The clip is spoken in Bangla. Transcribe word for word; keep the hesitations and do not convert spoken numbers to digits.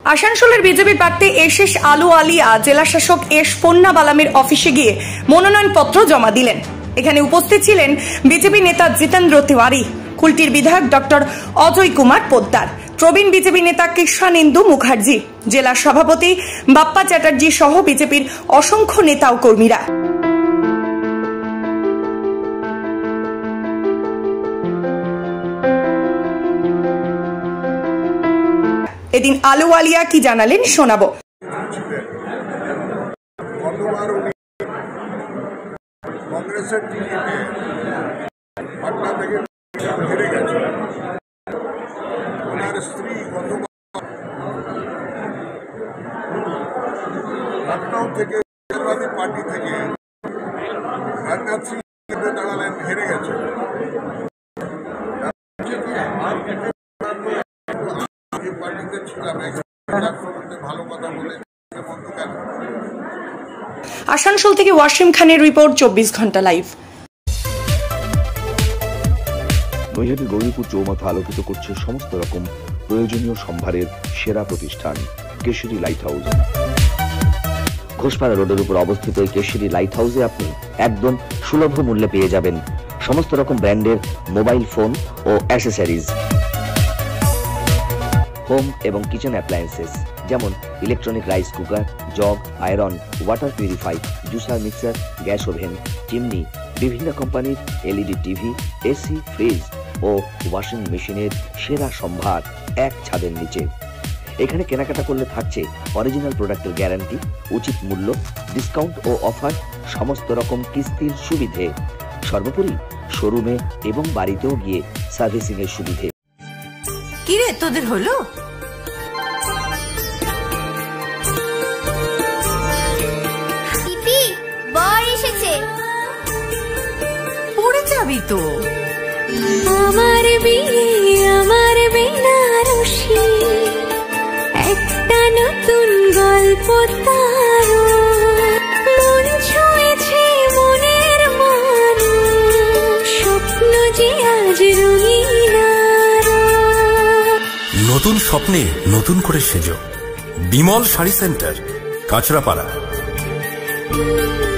আসানসোলের বিজেপি প্রার্থী এসএস আলুওয়ালিয়া জেলা শাসক এস পন্নাবালামের অফিসে গিয়ে মনোনয়নপত্র জমা দিলেন। এখানে উপস্থিত ছিলেন বিজেপি নেতা জিতেন্দ্র তিওয়ারি, কুলটির বিধায়ক ডক্টর অজয় কুমার পোদ্দার, প্রবীণ বিজেপি নেতা কৃষ্ণেন্দু মুখার্জি, জেলা সভাপতি বাপ্পা চ্যাটার্জি সহ বিজেপির অসংখ্য নেতা ও কর্মীরা। এদিন আলুওয়ালিয়া কি জানালেন শোনাবো। কংগ্রেসের টিকিটে পাটনা থেকে হেরে গেছে। ওনার স্ত্রী গতবার লখনৌ থেকে সমাজবাদী পার্টি থেকে রাজনাথ সিং দাঁড়ালেন, হেরে গেছে। পার্টিতে ছিলাম, ভালো কথা বলে বন্ধু কেন। আসানসোল থেকে ওয়াসিম খানের রিপোর্ট, চব্বিশ ঘন্টা লাইভ। নৈহাটি গৌরীপুর চৌমাথা আলোকিত করছে সমস্ত রকম প্রয়োজনীয় সম্ভারের সেরা প্রতিষ্ঠান কেশরী লাইট হাউস। ঘোষপাড়া রোডের উপর অবস্থিত এই কেশরী লাইট হাউসে আপনি একদম সুলভ মূল্যে পেয়ে যাবেন সমস্ত রকম ব্র্যান্ডের মোবাইল ফোন ও অ্যাক্সেসরিজ, হোম এবং কিচেন অ্যাপ্লায়েন্সেস যেমন electronic rice cooker, jug, iron, water purify, juicer mixer, gas oven, chimney, বিভিন্ন কোম্পানির এলইডি টিভি, এসি, ফ্রিজ ও ওয়াশিং মেশিনের সেরা সম্ভার এক ছাদের নিচে। এখানে কেনাকাটা করলে থাকছে অরিজিনাল প্রোডাক্টের গ্যারান্টি, উচিত মূল্য, ডিসকাউন্ট ও অফার, সমস্ত রকম কিস্তির সুবিধে, সর্বোপরি শোরুমে এবং বাড়িতেও গিয়ে সার্ভিসিং এর সুবিধে। কি রে তোদের হলো? পিপি বর এসেছে, পড়ে যাবি তো। আমার বিয়ে আমার বেনারসি, একটা নতুন গল্প তার, মন ছুঁয়েছে মনের মানুষ, স্বপ্ন যে আজ রঙিন। নতুন স্বপ্নে নতুন করে সেজো, বিমল শাড়ি সেন্টার, কাঁচরাপাড়া।